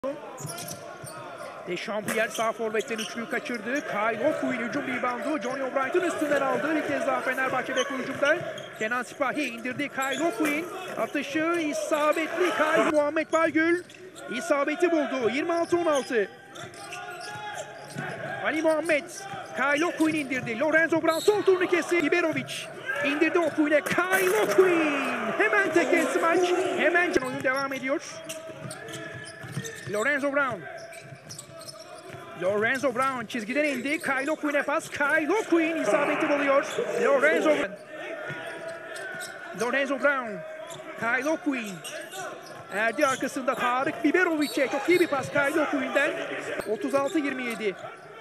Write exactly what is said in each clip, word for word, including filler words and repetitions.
Dechampierre sağ forvetten üçlüyü kaçırdı. Kyle O'Quinn hücum reboundu. Johnny O'Brien'in üstünden aldı. Bir kez daha Fenerbahçe bek hücumda. Kenan Sipahi indirdi. Kyle O'Quinn atışı isabetli. Kyle Muhammed Baygül isabeti buldu. yirmi altı on altı. Ali Muhammed Kyle O'Quinn indirdi. Lorenzo Brown sol turnikesi. Iberovic indirdi O'Quinn'e. Kyle O'Quinn hemen tek smaç. Hemen oyun devam ediyor. Lorenzo Brown. Lorenzo Brown çizgiden indi. Kyle O'Quinn'e pas. Kyle O'Quinn isabeti buluyor. Lorenzo Lorenzo Brown. Kyle O'Quinn. Erdi arkasında Tarık Biberovic'e çok iyi bir pas Kyle O'Quinn'den. otuz altı yirmi yedi.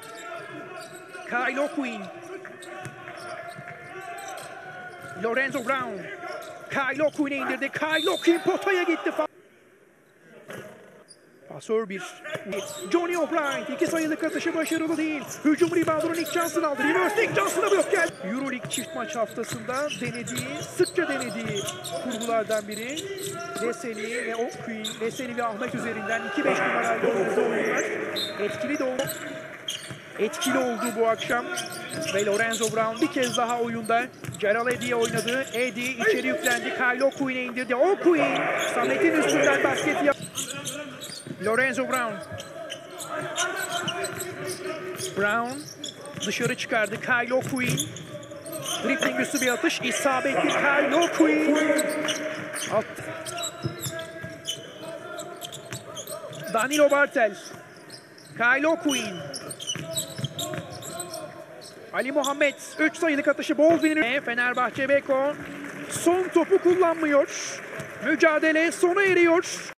Kyle O'Quinn. Lorenzo Brown. Kyle O'Quinn'e indirdi. Kyle O'Quinn potaya gitti. Pasör bir. Johnny O'Brien iki sayılık atışı başarılı değil. Hücum reboundunu Nick Johnson aldı. Reverse Nick Johnson'a blok geldi. Euroleague çift maç haftasında denediği, sıkça denediği kurgulardan biri. Veseli ve O'Quinn, Veseli ve Ahmet üzerinden iki beş numarayla oynadığı oyunlar. Etkili de oldu. Etkili oldu bu akşam. Ve Lorenzo Brown bir kez daha oyunda. Celal Eddy'ye oynadı. Eddy içeri yüklendi. Kyle O'Quinn'e indirdi. O'Quinn Samet'in üstünden basket yaptı. Lorenzo Brown. Brown dışarı çıkardı. Kyle O'Quinn. Dribbling üstü bir atış. İsabetli Kyle O'Quinn. Attı. Danilo Bartel. Kyle O'Quinn. Ali Muhammed. üç sayılık atışı Baldwin'in. Fenerbahçe Beko son topu kullanmıyor. Mücadele sona eriyor.